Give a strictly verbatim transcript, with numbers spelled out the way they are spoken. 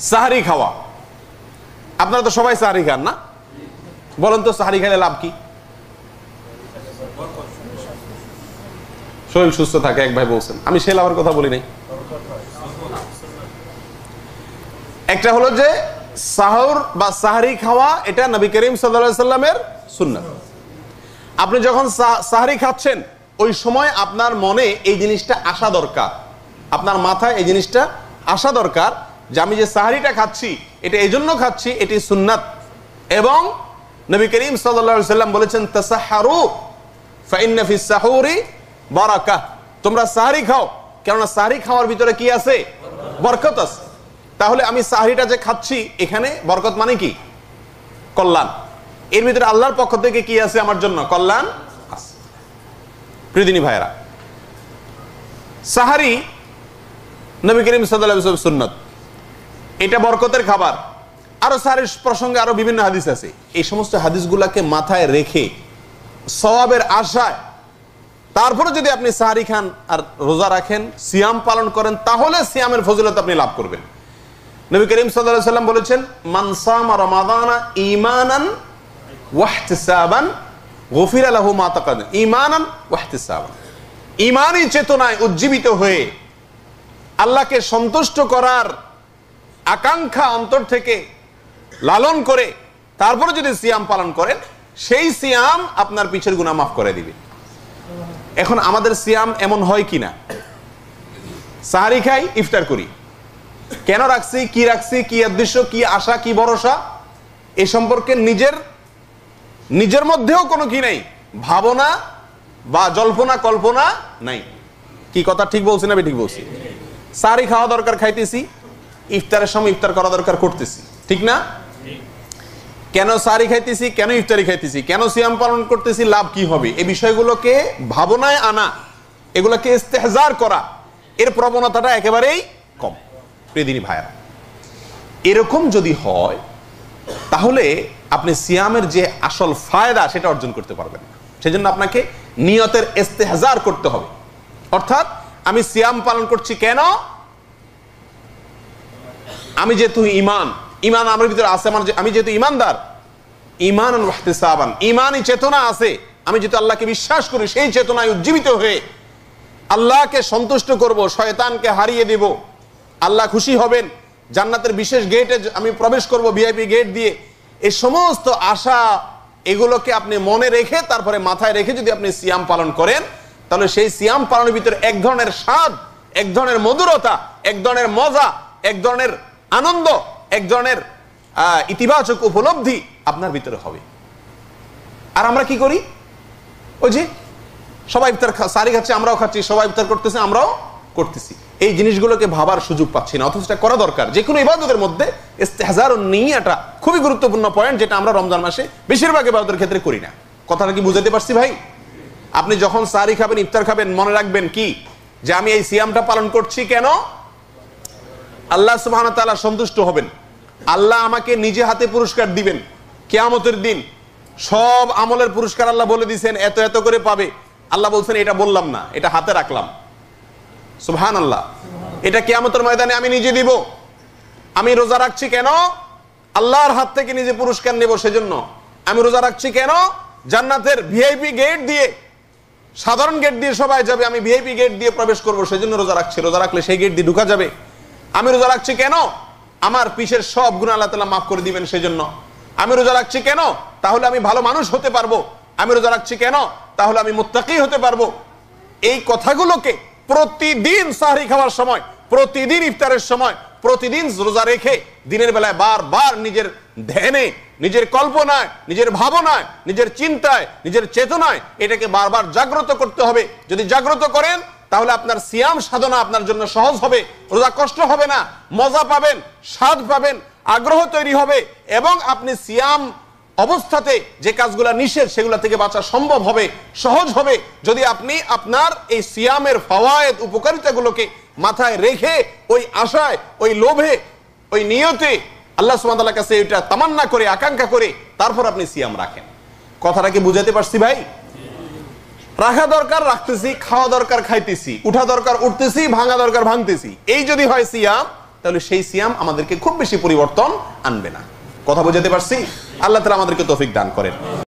সাহারি খাওয়া, আপনারা তো সবাই সাহারি খান না? বলেন তো সাহারি খেলে লাভ কি? শরীর সুস্থ থাকে এক ভাই বলছেন, আমি সে লাভের কথা বলি নাই। একটা হলো যে সাহর বা সাহারি খাওয়া, এটা নবী করিম সাল্লাল্লাহু আলাইহি সাল্লামের সুন্নাত। আপনি যখন সাহারি খাচ্ছেন ওই সময় আপনার মনে এই জিনিসটা আসা দরকার, আপনার মাথায় এই জিনিসটা আসা দরকার যে আমি যে সাহারিটা খাচ্ছি এটা এই জন্য খাচ্ছি, এটি সুন্নাত। এবং নবী করিম সাল্লাল্লাহু আলাইহি সাল্লাম বলেছেন তাসাহহারু ফাইন্না ফিস সাহুরি বারাকাহ, তোমরা সাহারি খাও, কেননা সাহারি খাওয়ার ভিতরে কি আছে? বরকত আছে। তাহলে আমি সাহারিটা যে খাচ্ছি এখানে বরকত মানে কি? কল্যাণ। এর ভিতরে আল্লাহর পক্ষ থেকে কি আছে আমার জন্য? কল্যাণ আছে। প্রিয়দিনী ভাইরা, সাহারি নবী করিম সাল্লাল্লাহু আলাইহি ওয়াসাল্লাম সুন্নাত, এটা বরকতের খাবার। আরো সাহারির প্রসঙ্গে আরো বিভিন্ন হাদিস আছে। এই সমস্ত হাদিসগুলাকে মাথায় রেখে সওয়াবের আশায় তারপরে যদি আপনি সাহারি খান আর রোজা রাখেন, সিয়াম পালন করেন, তাহলে সিয়ামের ফজিলত আপনি লাভ করবেন। নবী করিম সাল্লাল্লাহু আলাইহি ওয়াসাল্লাম বলেছেন মান সামা রমাদানা ঈমানান ওয়া ইহতিসাবান গুফিরা লাহু মা তাকাদ্দাম। ঈমানান ওয়া ইহতিসাবান, ঈমানী চেতনায় উজ্জীবিত হয়ে আল্লাহকে সন্তুষ্ট করার আকাঙ্ক্ষা অন্তর থেকে লালন করে তারপরে যদি সিয়াম পালন করেন, সেই সিয়াম আপনার পিছের গুনাহ মাফ করে দিবে। এখন আমাদের সিয়াম এমন হয় কিনা, সাহারি খাই, ইফতার করি, কেন রাখছি, কি রাখছি, কি উদ্দেশ্য, কি আশা, কি ভরসা, এ সম্পর্কে নিজের নিজের মধ্যেও কোনো কি নাই, ভাবনা বা জল্পনা কল্পনা নাই। কি কথা ঠিক বলছি না? ঠিক বলছি। সাহারি খাওয়া দরকার, খাইতেছি, ইফতারের সময় ইফতার করা দরকার, করতেছি, ঠিক না? কেন সাহারি খাইতেছি, কেন ইফতারি খাইতেছি, কেন সিয়াম পালন করতেছি, লাভ কি হবে, এই বিষয়গুলোকে ভাবনায় আনা, এগুলোকে ইস্তেহজার করা, এর প্রবণতাটা একেবারেই কম। প্রিয়দিনী ভাইরা, এরকম যদি হয় তাহলে আপনি সিয়ামের যে আসল ফায়দা সেটা অর্জন করতে পারবেন না। সেজন্য আপনাকে নিয়তের ইস্তেহজার করতে হবে। অর্থাৎ আমি সিয়াম পালন করছি কেন? আমি যেহেতু ইমান ইমান আমার ভিতরে আছে, আমার আমি যেহেতু ইমানদার, ঈমানান ওয়া ইহতিসাবান, ঈমানী চেতনা আছে, আমি যেহেতু আল্লাহকে বিশ্বাস করি, সেই চেতনায় উজ্জীবিত হয়ে আল্লাহকে সন্তুষ্ট করব, শয়তানকে হারিয়ে দেব, আল্লাহ খুশি হবেন, জান্নাতের বিশেষ গেটে আমি প্রবেশ করব ভিআইপি গেট দিয়ে, এই সমস্ত আশা এগুলোকে আপনি মনে রেখে তারপরে মাথায় রেখে যদি আপনি সিয়াম পালন করেন, তাহলে সেই সিয়াম পালনের ভিতরে এক ধরনের স্বাদ, এক ধরনের মধুরতা, এক ধরনের মজা, এক ধরনের আনন্দ, এক ধরনের ইতিবাচক উপলব্ধি আপনার ভিতরে হবে। আর আমরা কি করি? ওই যে সবাই ইফতার সাহারি খাচ্ছে, আমরাও খাচ্ছি, সবাই ইফতার করতেছে, আমরাও করতেছি, এই জিনিসগুলোকে ভাবার সুযোগ পাচ্ছি না। অথচ এটা করা দরকার। যে কোনো ইবাদতের মধ্যে ইস্তেহজার ও নিয়াটা খুবই গুরুত্বপূর্ণ পয়েন্ট, যেটা আমরা রমজান মাসে বেশিরভাগ ইবাদতের ক্ষেত্রে করি না। কথাটা কি বুঝাতে পারছি ভাই? আপনি যখন সাহারি খাবেন, ইফতার খাবেন, মনে রাখবেন কি, যে আমি এই সিয়ামটা পালন করছি কেন? আল্লাহ সুবহানাহু ওয়া তাআলা সন্তুষ্ট হবেন, আল্লাহ আমাকে নিজে হাতে পুরস্কার দিবেন কিয়ামতের দিন। সব আমলের পুরস্কার আল্লাহ বলে দিয়েছেন, এত এত করে পাবে। আল্লাহ বলছেন এটা বললাম না, এটা হাতে রাখলাম। সুবহানাল্লাহ, এটা কিয়ামতের ময়দানে আমি নিজে দিব। আমি রোজা রাখছি কেন? আল্লাহর হাত থেকে নিজে পুরস্কার নেব, সেজন্য। আমি রোজা রাখছি কেন? জান্নাতের ভিআইপি গেট দিয়ে, সাধারণ গেট দিয়ে সবাই যাবে, আমি ভিআইপি গেট দিয়ে প্রবেশ করব, সেজন্য রোজা রাখছি। রোজা রাখলে সেই গেট দিয়ে ঢোকা যাবে। আমি রোজা রাখছি কেন? আমার পিছের সব গুনাহ আল্লাহ তাআলা মাফ করে দিবেন, সেজন্য। আমি রোজা রাখছি কেন? তাহলে আমি ভালো মানুষ হতে পারবো। আমি রোজা রাখছি কেন? তাহলে আমি মুত্তাকি হতে পারবো। এই কথাগুলোকে প্রতিদিন সাহরি খাওয়ার সময়, প্রতিদিন ইফতারের সময়, প্রতিদিন রোজা রেখে দিনের বেলায় বারবার নিজের ধ্যানে, নিজের কল্পনায়, নিজের ভাবনায়, নিজের চিন্তায়, নিজের চেতনায় এটাকে বারবার জাগ্রত করতে হবে। যদি জাগ্রত করেন তাহলে আপনার সিয়াম সাধনা আপনার জন্য সহজ হবে, রোজা কষ্ট হবে না, মজা পাবেন, স্বাদ পাবেন, আগ্রহ তৈরি হবে, এবং আপনি সিয়াম অবস্থাতে যে কাজগুলো নিষেধ সেগুলো থেকে বাঁচা সম্ভব হবে, সহজ হবে, যদি আপনি আপনার এই সিয়ামের ফাওয়ায়েদ, উপকারিতাগুলোকে মাথায় রেখে ওই আশায়, ওই লোভে, ওই নিয়তে আল্লাহ সুবহানাহু ওয়া তাআলার কাছে এটা তামান্না করে, আকাঙ্ক্ষা করে তারপর আপনি সিয়াম রাখেন। কথাটা কি বুঝাতে পারছি ভাই? রাখা দরকার রাখতেছি, খাওয়া দরকার খাইতেছি, উঠা দরকার উঠতেছি, ভাঙা দরকার ভাঙতেছি, এই যদি হয় সিয়াম, তাহলে সেই সিয়াম আমাদেরকে খুব বেশি পরিবর্তন আনবে না। কথা বোঝাতে পারছি? আল্লাহ তাআলা আমাদেরকে তৌফিক দান করেন।